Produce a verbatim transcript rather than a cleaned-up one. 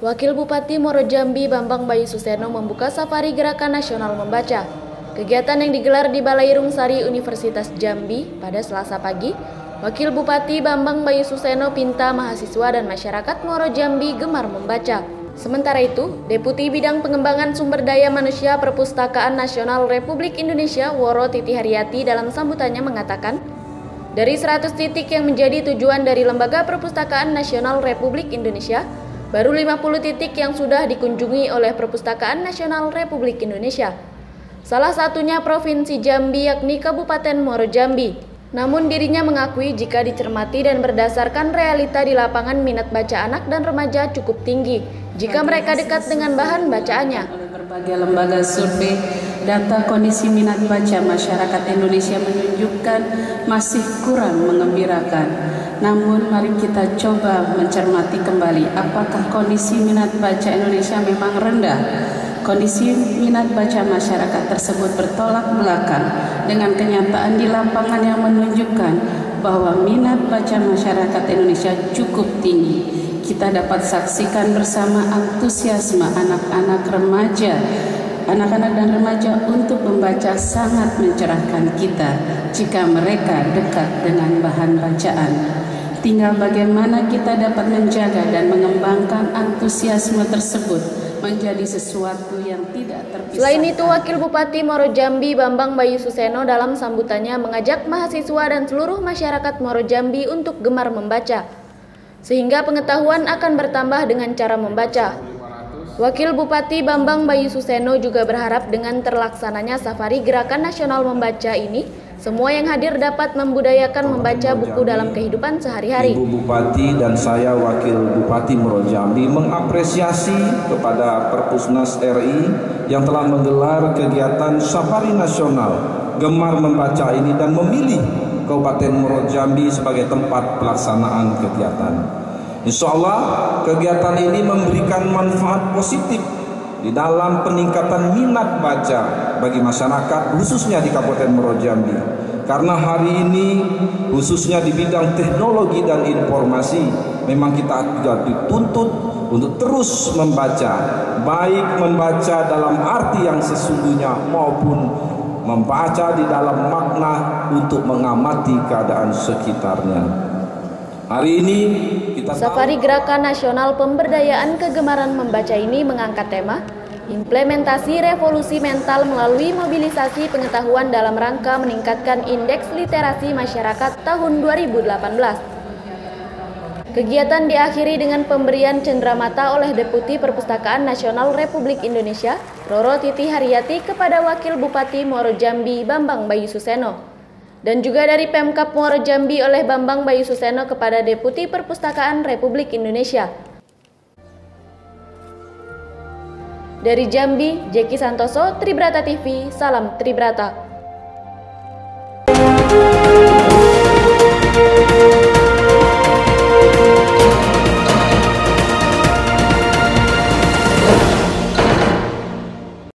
Wakil Bupati Muaro Jambi Bambang Bayu Suseno membuka safari Gerakan Nasional Membaca. Kegiatan yang digelar di Balai Rungsari Universitas Jambi pada Selasa pagi, Wakil Bupati Bambang Bayu Suseno pinta mahasiswa dan masyarakat Muaro Jambi gemar membaca. Sementara itu, Deputi Bidang Pengembangan Sumber Daya Manusia Perpustakaan Nasional Republik Indonesia Woro Titi Haryati dalam sambutannya mengatakan, dari seratus titik yang menjadi tujuan dari Lembaga Perpustakaan Nasional Republik Indonesia, baru lima puluh titik yang sudah dikunjungi oleh Perpustakaan Nasional Republik Indonesia. Salah satunya Provinsi Jambi yakni Kabupaten Muaro Jambi. Namun dirinya mengakui jika dicermati dan berdasarkan realita di lapangan minat baca anak dan remaja cukup tinggi jika mereka dekat dengan bahan bacaannya. Oleh berbagai lembaga survei, data kondisi minat baca masyarakat Indonesia menunjukkan masih kurang mengembirakan. Namun mari kita coba mencermati kembali apakah kondisi minat baca Indonesia memang rendah. Kondisi minat baca masyarakat tersebut bertolak belakang dengan kenyataan di lapangan yang menunjukkan bahwa minat baca masyarakat Indonesia cukup tinggi. Kita dapat saksikan bersama antusiasme anak-anak remaja, anak-anak dan remaja untuk membaca sangat mencerahkan kita jika mereka dekat dengan bahan bacaan. Tinggal bagaimana kita dapat menjaga dan mengembangkan antusiasme tersebut menjadi sesuatu yang tidak terpisahkan. Selain itu, Wakil Bupati Muaro Jambi Bambang Bayu Suseno dalam sambutannya mengajak mahasiswa dan seluruh masyarakat Muaro Jambi untuk gemar membaca, sehingga pengetahuan akan bertambah dengan cara membaca. Wakil Bupati Bambang Bayu Suseno juga berharap dengan terlaksananya safari Gerakan Nasional Membaca ini, semua yang hadir dapat membudayakan membaca buku dalam kehidupan sehari-hari. Ibu Bupati dan saya Wakil Bupati Muaro Jambi mengapresiasi kepada Perpusnas R I yang telah menggelar kegiatan Safari Nasional Gemar Membaca ini dan memilih Kabupaten Muaro Jambi sebagai tempat pelaksanaan kegiatan. Insya Allah kegiatan ini memberikan manfaat positif di dalam peningkatan minat baca bagi masyarakat khususnya di Kabupaten Muaro Jambi. Karena hari ini khususnya di bidang teknologi dan informasi memang kita juga dituntut untuk terus membaca, baik membaca dalam arti yang sesungguhnya maupun membaca di dalam makna untuk mengamati keadaan sekitarnya. Hari ini kita Safari Gerakan Nasional Pemberdayaan Kegemaran Membaca ini mengangkat tema implementasi revolusi mental melalui mobilisasi pengetahuan dalam rangka meningkatkan indeks literasi masyarakat tahun dua ribu delapan belas. Kegiatan diakhiri dengan pemberian cenderamata oleh Deputi Perpustakaan Nasional Republik Indonesia Woro Titi Haryati kepada Wakil Bupati Muaro Jambi Bambang Bayu Suseno. Dan juga dari Pemkab Muaro Jambi oleh Bambang Bayu Suseno kepada Deputi Perpustakaan Republik Indonesia. Dari Jambi, Jeki Santoso, Tribrata T V, salam Tribrata.